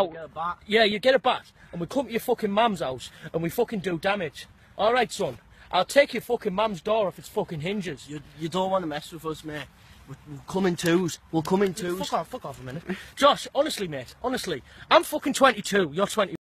Get a bat. Yeah, you get a bat, and we come to your fucking mum's house, and we fucking do damage. Alright, son. I'll take your fucking mum's door off its fucking hinges. You don't want to mess with us, mate. We'll come in twos. We'll come in twos. Fuck off a minute. Josh, honestly, mate, honestly. I'm fucking 22, you're 20.